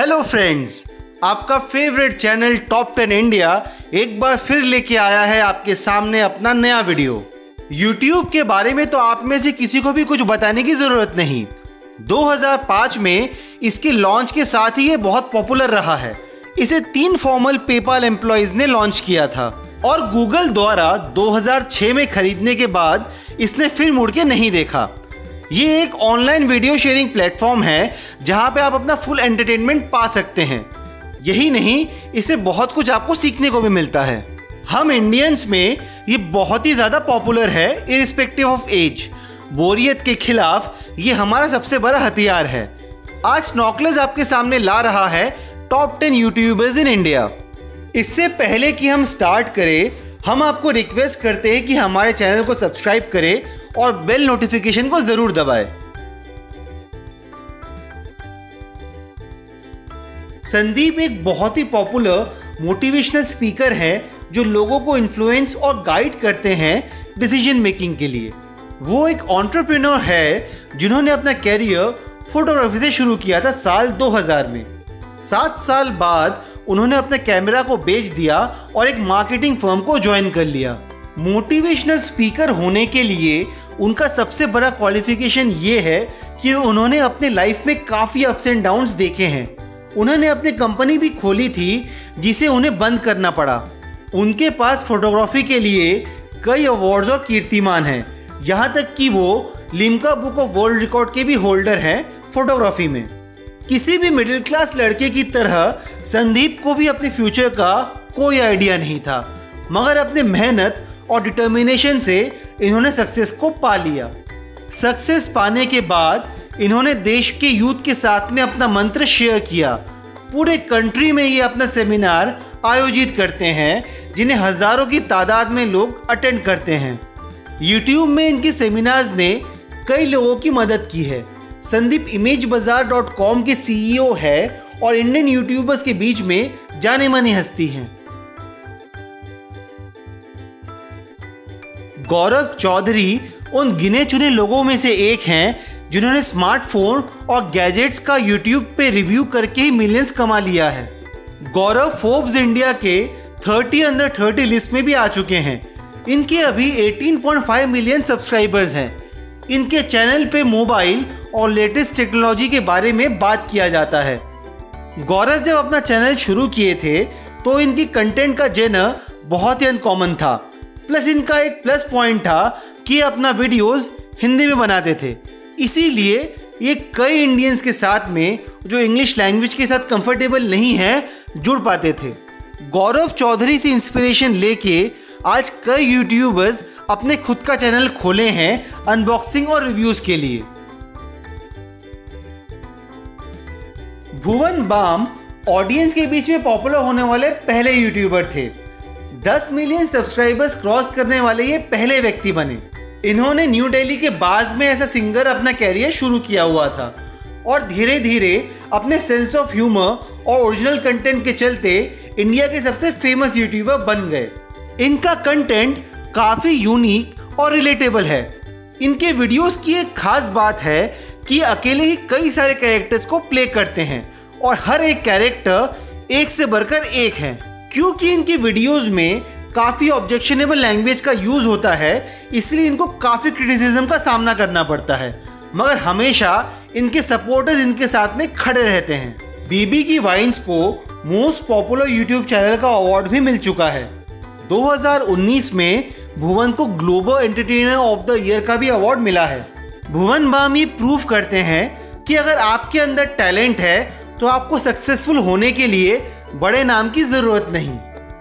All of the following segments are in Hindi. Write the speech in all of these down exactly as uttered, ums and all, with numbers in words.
हेलो फ्रेंड्स, आपका favourite channel top ten India एक बार फिर लेके आया है आपके सामने अपना नया वीडियो। यूट्यूब के बारे में तो आप में से किसी को भी कुछ बताने की ज़रूरत नहीं। दो हज़ार पाँच में इसके लॉन्च के साथ ही ये बहुत पॉपुलर रहा है। इसे तीन फॉर्मल पेपाल एम्प्लॉयज़ ने लॉन्च किया था और गूगल द्वारा दो हज़ार छह में खरीदने के बाद इसने फिर मुड़ के नहीं देखा। ये एक ऑनलाइन वीडियो शेयरिंग प्लेटफॉर्म है जहां पे आप अपना फुल एंटरटेनमेंट पा सकते हैं। यही नहीं, इससे बहुत कुछ आपको सीखने को भी मिलता है। हम इंडियंस में ये बहुत ही ज़्यादा पॉपुलर है इरिस्पेक्टिव ऑफ एज। बोरियत के खिलाफ ये हमारा सबसे बड़ा हथियार है। आज स्नॉकलर्स आपके सामने ला रहा है top ten YouTubers in India. इससे पहले कि हम स्टार्ट करें, हम आपको रिक्वेस्ट करते हैं कि हमारे चैनल को सब्सक्राइब करें और बेल नोटिफिकेशन को जरूर दबाएं। संदीप एक बहुत ही पॉपुलर मोटिवेशनल स्पीकर हैं जो लोगों को इन्फ्लुएंस और गाइड करते हैं डिसीजन मेकिंग के लिए। वो एक एंटरप्रेन्योर है जिन्होंने अपना कैरियर फोटोग्राफी से शुरू किया था साल दो हज़ार में। सात साल बाद उन्होंने अपने कैमरा को बेच दिया और एक मार्केटिंग फर्म को ज्वाइन कर लिया। मोटिवेशनल स्पीकर होने के लिए उनका सबसे बड़ा क्वालिफिकेशन ये है कि उन्होंने अपने लाइफ में काफ़ी अप्स एंड डाउन्स देखे हैं। उन्होंने अपनी कंपनी भी खोली थी जिसे उन्हें बंद करना पड़ा। उनके पास फोटोग्राफी के लिए कई अवार्ड्स और कीर्तिमान हैं, यहाँ तक कि वो Limca book of world record के भी होल्डर हैं फोटोग्राफी में। किसी भी मिडिल क्लास लड़के की तरह संदीप को भी अपने फ्यूचर का कोई आइडिया नहीं था, मगर अपने मेहनत और डिटर्मिनेशन से इन्होंने सक्सेस को पा लिया। सक्सेस पाने के बाद इन्होंने देश के यूथ के साथ में अपना मंत्र शेयर किया। पूरे कंट्री में ये अपना सेमिनार आयोजित करते हैं जिन्हें हजारों की तादाद में लोग अटेंड करते हैं। यूट्यूब में इनके सेमिनार्स ने कई लोगों की मदद की है। Sandeep image bazaar dot com के सीईओ है और इंडियन यूट्यूबर्स के बीच में जाने मानी हस्ती हैं। गौरव चौधरी उन गिने चुने लोगों में से एक हैं जिन्होंने स्मार्टफोन और गैजेट्स का यूट्यूब पे रिव्यू करके ही मिलियंस कमा लिया है। गौरव फोर्ब्स इंडिया के तीस अंडर तीस लिस्ट में भी आ चुके हैं। इनके अभी अठारह पॉइंट पाँच मिलियन सब्सक्राइबर्स हैं। इनके चैनल पे मोबाइल और लेटेस्ट टेक्नोलॉजी के बारे में बात किया जाता है। गौरव जब अपना चैनल शुरू किए थे तो इनकी कंटेंट का जेनर बहुत ही अनकॉमन था। प्लस इनका एक प्लस पॉइंट था कि अपना वीडियोस हिंदी में बनाते थे, इसीलिए ये कई इंडियंस के साथ में जो इंग्लिश लैंग्वेज के साथ कंफर्टेबल नहीं है जुड़ पाते थे। गौरव चौधरी से इंस्पिरेशन लेके आज कई यूट्यूबर्स अपने खुद का चैनल खोले हैं अनबॉक्सिंग और रिव्यूज के लिए। भुवन बाम ऑडियंस के बीच में पॉपुलर होने वाले पहले यूट्यूबर थे। दस मिलियन सब्सक्राइबर्स क्रॉस करने वाले ये पहले व्यक्ति बने। इन्होंने न्यू दिल्ली के बाज में ऐसा सिंगर अपना कैरियर शुरू किया हुआ था और धीरे धीरे अपने सेंस ऑफ ह्यूमर और ओरिजिनल कंटेंट के चलते इंडिया के सबसे फेमस यूट्यूबर बन गए। इनका कंटेंट काफ़ी यूनिक और रिलेटेबल है। इनके वीडियोस की एक खास बात है कि अकेले ही कई सारे कैरेक्टर्स को प्ले करते हैं और हर एक कैरेक्टर एक से बढ़कर एक है। क्योंकि इनकी वीडियोस में काफ़ी ऑब्जेक्शनेबल लैंग्वेज का यूज़ होता है, इसलिए इनको काफ़ी क्रिटिसिज्म का सामना करना पड़ता है, मगर हमेशा इनके सपोर्टर्स इनके साथ में खड़े रहते हैं। बीबी की वाइन्स को मोस्ट पॉपुलर यूट्यूब चैनल का अवार्ड भी मिल चुका है। दो हज़ार उन्नीस में भुवन को global entertainer of the year का भी अवार्ड मिला है। भुवन बाम ये प्रूव करते हैं कि अगर आपके अंदर टैलेंट है तो आपको सक्सेसफुल होने के लिए बड़े नाम की जरूरत नहीं।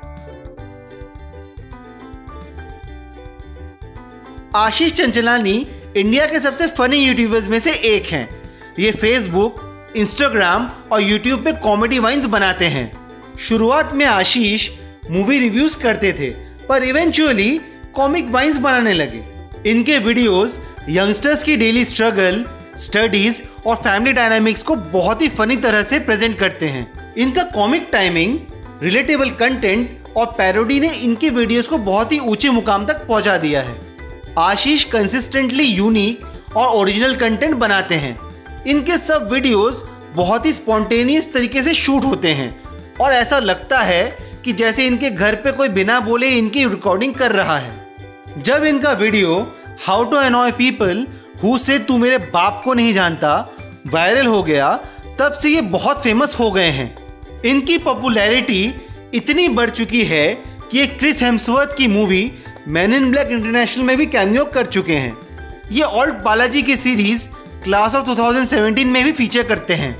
आशीष चंचलानी इंडिया के सबसे फनी यूट्यूबर्स में से एक हैं। ये फेसबुक, इंस्टाग्राम और यूट्यूब पे कॉमेडी वाइन्स बनाते हैं। शुरुआत में आशीष मूवी रिव्यूज करते थे, पर इवेंचुअली कॉमिक वाइन्स बनाने लगे। इनके वीडियोस यंगस्टर्स की डेली स्ट्रगल, स्टडीज और फैमिली डायनामिक्स को बहुत ही फनी तरह से प्रेजेंट करते हैं। इनका कॉमिक टाइमिंग, रिलेटेबल कंटेंट और पैरोडी ने इनके वीडियोस को बहुत ही ऊंचे मुकाम तक पहुंचा दिया है। आशीष कंसिस्टेंटली यूनिक और ओरिजिनल कंटेंट बनाते हैं। इनके सब वीडियोस बहुत ही स्पॉन्टेनियस तरीके से शूट होते हैं और ऐसा लगता है कि जैसे इनके घर पे कोई बिना बोले इनकी रिकॉर्डिंग कर रहा है। जब इनका video how to annoy people who से तू मेरे बाप को नहीं जानता वायरल हो गया, तब से ये बहुत फेमस हो गए हैं। इनकी पॉपुलैरिटी इतनी बढ़ चुकी है कि ये क्रिस हेम्सवर्थ की movie men in black international में भी कैमियो कर चुके हैं। ये ऑल्ट बालाजी की सीरीज क्लास ऑफ दो हज़ार सत्रह में भी फीचर करते हैं।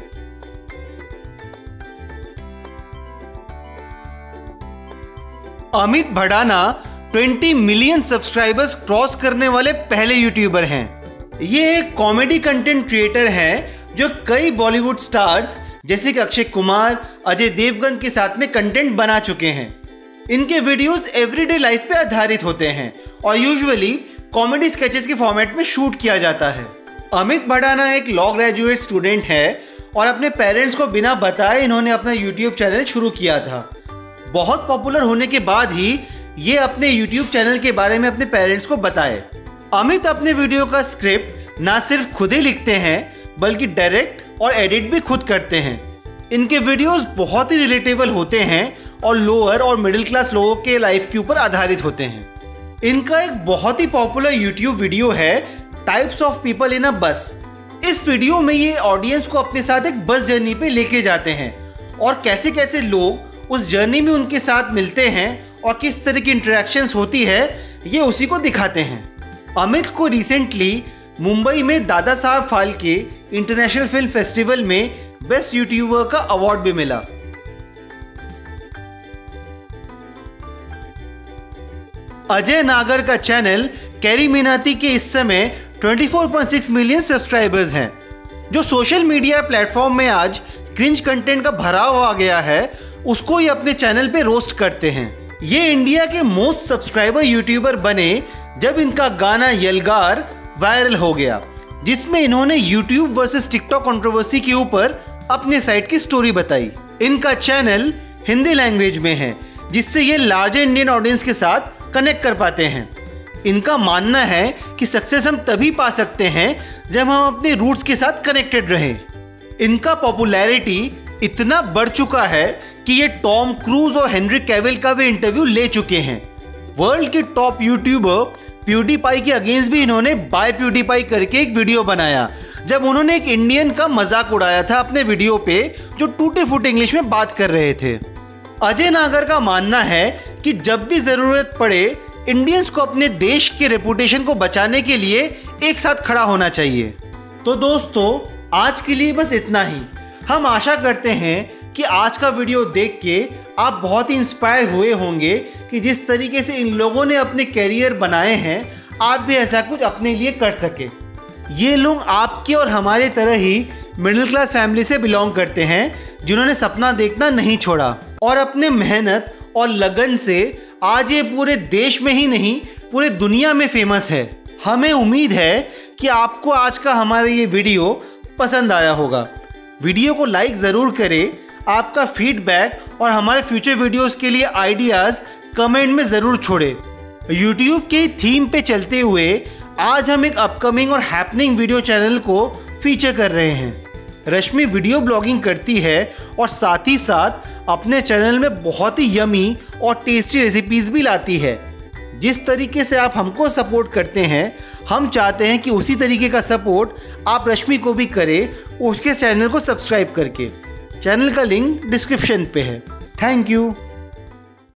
अमित भड़ाना बीस मिलियन सब्सक्राइबर्स क्रॉस करने वाले पहले यूट्यूबर हैं। ये एक कॉमेडी कंटेंट क्रिएटर हैं जो कई बॉलीवुड स्टार्स जैसे कि अक्षय कुमार, अजय देवगन के साथ में कंटेंट बना चुके हैं। इनके वीडियोस एवरीडे लाइफ पे आधारित होते हैं और यूजुअली कॉमेडी स्केचेस के फॉर्मेट में शूट किया जाता है। अमित भड़ाना एक लॉ ग्रेजुएट स्टूडेंट है और अपने पेरेंट्स को बिना बताए इन्होंने अपना यूट्यूब चैनल शुरू किया था। बहुत पॉपुलर होने के बाद ही ये अपने यूट्यूब चैनल के बारे में अपने पेरेंट्स को बताए। अमित अपने वीडियो का स्क्रिप्ट ना सिर्फ खुद ही लिखते हैं बल्कि डायरेक्ट और एडिट भी खुद करते हैं। इनके वीडियोस बहुत ही रिलेटेबल होते हैं और लोअर और मिडिल क्लास लोगों के लाइफ के ऊपर आधारित होते हैं। इनका एक बहुत ही पॉपुलर यूट्यूब वीडियो है types of people in a bus. इस वीडियो में ये ऑडियंस को अपने साथ एक बस जर्नी पे लेके जाते हैं और कैसे कैसे लोग उस जर्नी में उनके साथ मिलते हैं और किस तरह की इंटरेक्शंस होती है ये उसी को दिखाते हैं। अमित को रिसेंटली मुंबई में Dada Saheb Phalke international film festival में बेस्ट यूट्यूबर का अवार्ड भी मिला। अजय नागर का चैनल कैरी मिनाती के इस समय चौबीस पॉइंट छह मिलियन सब्सक्राइबर्स हैं। जो सोशल मीडिया प्लेटफॉर्म में आज क्रिंज कंटेंट का भराव आ गया है उसको ये अपने चैनल पे रोस्ट करते हैं। ये इंडिया के मोस्ट सब्सक्राइबर यूट्यूबर बने जब इनका गाना यलगार वायरल हो गया, जिसमें इन्होंने यूट्यूब वर्सेस टिकटॉक कंट्रोवर्सी के ऊपर अपने साइड की स्टोरी बताई। इनका चैनल हिंदी लैंग्वेज में है जिससे ये लार्जर इंडियन ऑडियंस के साथ कनेक्ट कर पाते हैं। इनका मानना है कि सक्सेस हम तभी पा सकते हैं जब हम अपने रूट्स के साथ कनेक्टेड रहें। इनका पॉपुलैरिटी इतना बढ़ चुका है कि ये टॉम क्रूज और हेनरी कैविल का भी इंटरव्यू ले चुके हैं। वर्ल्ड के टॉप यूट्यूबर प्यूडीपाई के अगेंस्ट भी इन्होंने बाय प्यूडीपाई करके एक वीडियो बनाया, जब उन्होंने एक इंडियन का मजाक उड़ाया था अपने वीडियो पे जो टूटे फूटे इंग्लिश में बात कर रहे थे। अजय नागर का मानना है कि जब भी जरूरत पड़े इंडियंस को अपने देश के रेपुटेशन को बचाने के लिए एक साथ खड़ा होना चाहिए। तो दोस्तों आज के लिए बस इतना ही। हम आशा करते हैं कि आज का वीडियो देख के आप बहुत ही इंस्पायर हुए होंगे कि जिस तरीके से इन लोगों ने अपने कैरियर बनाए हैं आप भी ऐसा कुछ अपने लिए कर सके। ये लोग आपके और हमारे तरह ही मिडिल क्लास फैमिली से बिलोंग करते हैं जिन्होंने सपना देखना नहीं छोड़ा और अपने मेहनत और लगन से आज ये पूरे देश में ही नहीं पूरे दुनिया में फेमस है। हमें उम्मीद है कि आपको आज का हमारा ये वीडियो पसंद आया होगा। वीडियो को लाइक ज़रूर करें। आपका फीडबैक और हमारे फ्यूचर वीडियोस के लिए आइडियाज़ कमेंट में ज़रूर छोड़ें। यूट्यूब के थीम पे चलते हुए आज हम एक अपकमिंग और हैपनिंग वीडियो चैनल को फीचर कर रहे हैं। रश्मि वीडियो ब्लॉगिंग करती है और साथ ही साथ अपने चैनल में बहुत ही यमी और टेस्टी रेसिपीज़ भी लाती है। जिस तरीके से आप हमको सपोर्ट करते हैं हम चाहते हैं कि उसी तरीके का सपोर्ट आप रश्मि को भी करें उसके चैनल को सब्सक्राइब करके। चैनल का लिंक डिस्क्रिप्शन पे है। Thank you.